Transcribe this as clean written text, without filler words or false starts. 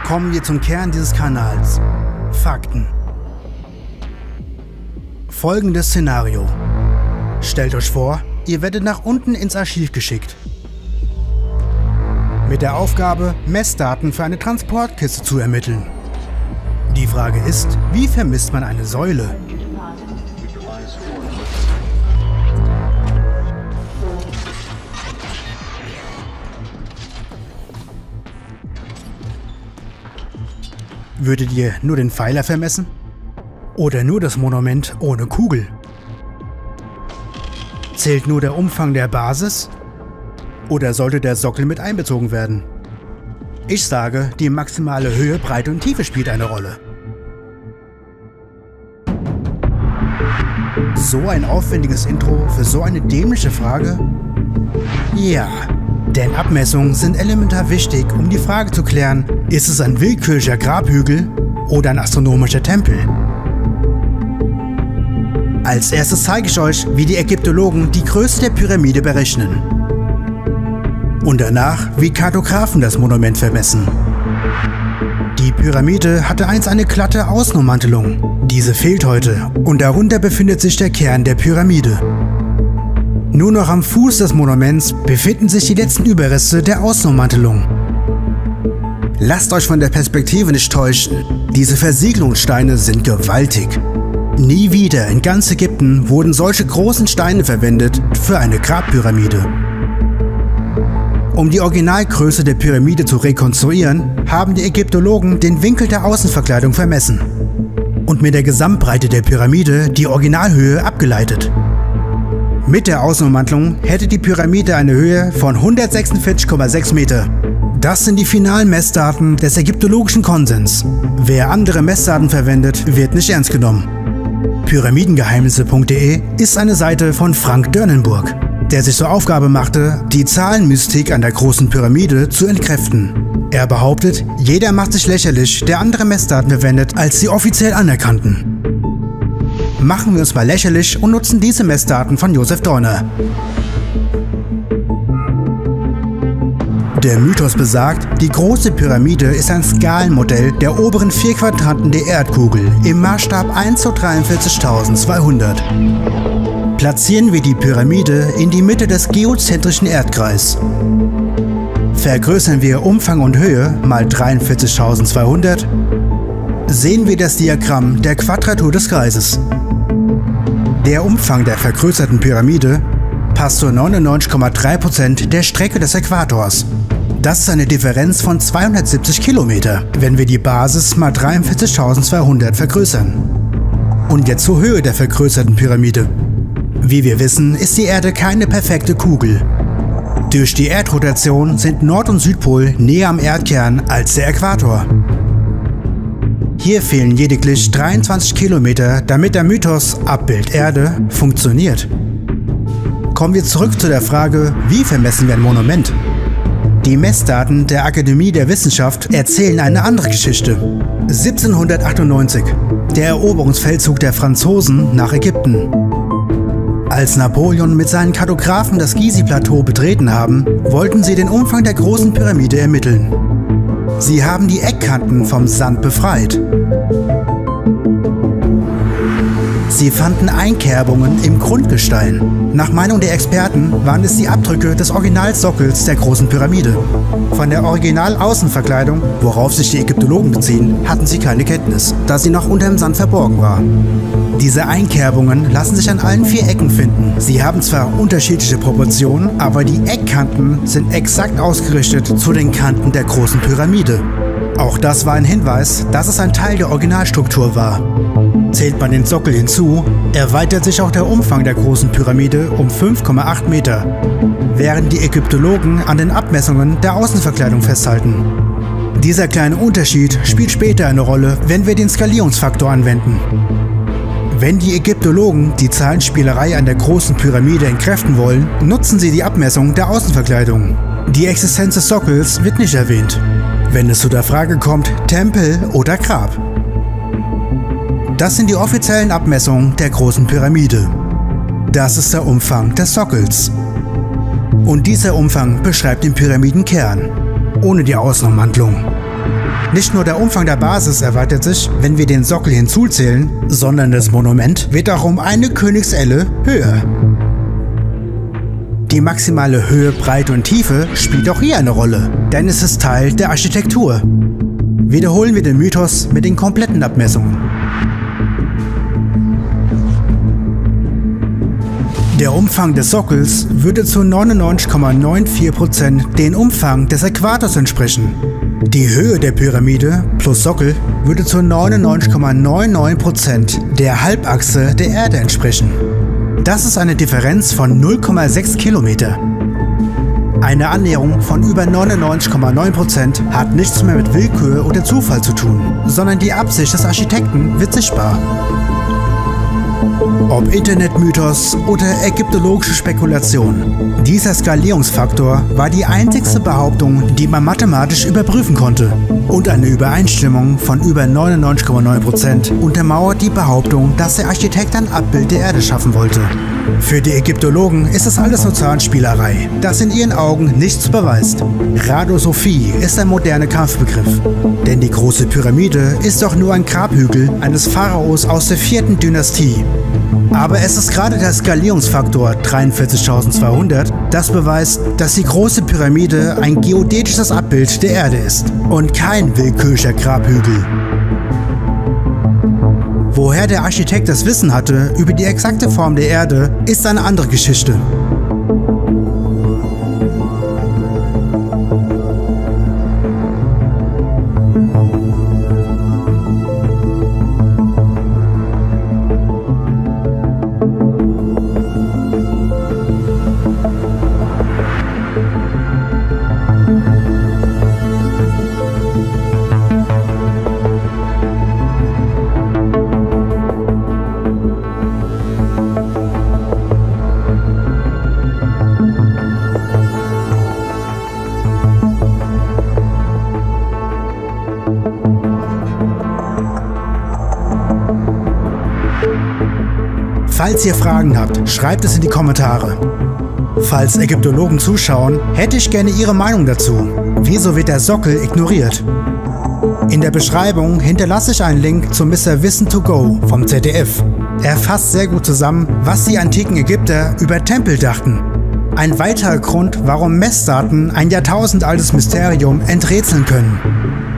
Kommen wir zum Kern dieses Kanals. Fakten. Folgendes Szenario. Stellt euch vor, ihr werdet nach unten ins Archiv geschickt. Mit der Aufgabe, Messdaten für eine Transportkiste zu ermitteln. Die Frage ist, wie vermisst man eine Säule? Würdet ihr nur den Pfeiler vermessen? Oder nur das Monument ohne Kugel? Zählt nur der Umfang der Basis? Oder sollte der Sockel mit einbezogen werden? Ich sage, die maximale Höhe, Breite und Tiefe spielt eine Rolle. So ein aufwendiges Intro für so eine dämliche Frage? Ja, denn Abmessungen sind elementar wichtig, um die Frage zu klären, ist es ein willkürlicher Grabhügel oder ein astronomischer Tempel? Als erstes zeige ich euch, wie die Ägyptologen die Größe der Pyramide berechnen. Und danach, wie Kartografen das Monument vermessen. Die Pyramide hatte einst eine glatte Außenummantelung. Diese fehlt heute und darunter befindet sich der Kern der Pyramide. Nur noch am Fuß des Monuments befinden sich die letzten Überreste der Außenummantelung. Lasst euch von der Perspektive nicht täuschen. Diese Versiegelungssteine sind gewaltig. Nie wieder in ganz Ägypten wurden solche großen Steine verwendet für eine Grabpyramide. Um die Originalgröße der Pyramide zu rekonstruieren, haben die Ägyptologen den Winkel der Außenverkleidung vermessen und mit der Gesamtbreite der Pyramide die Originalhöhe abgeleitet. Mit der Außenummantelung hätte die Pyramide eine Höhe von 146,6 Meter. Das sind die finalen Messdaten des ägyptologischen Konsens. Wer andere Messdaten verwendet, wird nicht ernst genommen. Pyramidengeheimnisse.de ist eine Seite von Frank Dörnenburg, der sich zur Aufgabe machte, die Zahlenmystik an der großen Pyramide zu entkräften. Er behauptet, jeder macht sich lächerlich, der andere Messdaten verwendet als die offiziell anerkannten. Machen wir uns mal lächerlich und nutzen diese Messdaten von Joseph Dorner. Der Mythos besagt, die große Pyramide ist ein Skalenmodell der oberen 4 Quadranten der Erdkugel im Maßstab 1:43.200. Platzieren wir die Pyramide in die Mitte des geozentrischen Erdkreises. Vergrößern wir Umfang und Höhe mal 43.200, sehen wir das Diagramm der Quadratur des Kreises. Der Umfang der vergrößerten Pyramide passt zu 99,3% der Strecke des Äquators. Das ist eine Differenz von 270 Kilometer, wenn wir die Basis mal 43.200 vergrößern. Und jetzt zur Höhe der vergrößerten Pyramide. Wie wir wissen, ist die Erde keine perfekte Kugel. Durch die Erdrotation sind Nord- und Südpol näher am Erdkern als der Äquator. Hier fehlen lediglich 23 Kilometer, damit der Mythos Abbild Erde funktioniert. Kommen wir zurück zu der Frage, wie vermessen wir ein Monument? Die Messdaten der Akademie der Wissenschaft erzählen eine andere Geschichte. 1798, der Eroberungsfeldzug der Franzosen nach Ägypten. Als Napoleon mit seinen Kartografen das Gizeh-Plateau betreten haben, wollten sie den Umfang der großen Pyramide ermitteln. Sie haben die Eckkanten vom Sand befreit. Sie fanden Einkerbungen im Grundgestein. Nach Meinung der Experten waren es die Abdrücke des Originalsockels der großen Pyramide. Von der Originalaußenverkleidung, worauf sich die Ägyptologen beziehen, hatten sie keine Kenntnis, da sie noch unter dem Sand verborgen war. Diese Einkerbungen lassen sich an allen 4 Ecken finden. Sie haben zwar unterschiedliche Proportionen, aber die Eckkanten sind exakt ausgerichtet zu den Kanten der großen Pyramide. Auch das war ein Hinweis, dass es ein Teil der Originalstruktur war. Zählt man den Sockel hinzu, erweitert sich auch der Umfang der großen Pyramide um 5,8 Meter, während die Ägyptologen an den Abmessungen der Außenverkleidung festhalten. Dieser kleine Unterschied spielt später eine Rolle, wenn wir den Skalierungsfaktor anwenden. Wenn die Ägyptologen die Zahlenspielerei an der großen Pyramide entkräften wollen, nutzen sie die Abmessung der Außenverkleidung. Die Existenz des Sockels wird nicht erwähnt, wenn es zu der Frage kommt, Tempel oder Grab. Das sind die offiziellen Abmessungen der großen Pyramide. Das ist der Umfang des Sockels. Und dieser Umfang beschreibt den Pyramidenkern, ohne die Außenummantelung. Nicht nur der Umfang der Basis erweitert sich, wenn wir den Sockel hinzuzählen, sondern das Monument wird auch um eine Königselle höher. Die maximale Höhe, Breite und Tiefe spielt auch hier eine Rolle, denn es ist Teil der Architektur. Wiederholen wir den Mythos mit den kompletten Abmessungen. Der Umfang des Sockels würde zu 99,94% den Umfang des Äquators entsprechen. Die Höhe der Pyramide plus Sockel würde zu 99,99% der Halbachse der Erde entsprechen. Das ist eine Differenz von 0,6 Kilometer. Eine Annäherung von über 99,9% hat nichts mehr mit Willkür oder Zufall zu tun, sondern die Absicht des Architekten wird sichtbar. Ob Internetmythos oder ägyptologische Spekulation, dieser Skalierungsfaktor war die einzigste Behauptung, die man mathematisch überprüfen konnte. Und eine Übereinstimmung von über 99,9% untermauert die Behauptung, dass der Architekt ein Abbild der Erde schaffen wollte. Für die Ägyptologen ist das alles nur Zahlenspielerei, das in ihren Augen nichts beweist. Rhadosophie ist ein moderner Kampfbegriff, denn die große Pyramide ist doch nur ein Grabhügel eines Pharaos aus der 4. Dynastie. Aber es ist gerade der Skalierungsfaktor 43.200, das beweist, dass die große Pyramide ein geodätisches Abbild der Erde ist und kein willkürlicher Grabhügel. Woher der Architekt das Wissen hatte über die exakte Form der Erde, ist eine andere Geschichte. Falls ihr Fragen habt, schreibt es in die Kommentare. Falls Ägyptologen zuschauen, hätte ich gerne ihre Meinung dazu. Wieso wird der Sockel ignoriert? In der Beschreibung hinterlasse ich einen Link zu Mr. Wissen to Go vom ZDF. Er fasst sehr gut zusammen, was die antiken Ägypter über Tempel dachten. Ein weiterer Grund, warum Messdaten ein jahrtausendaltes Mysterium enträtseln können.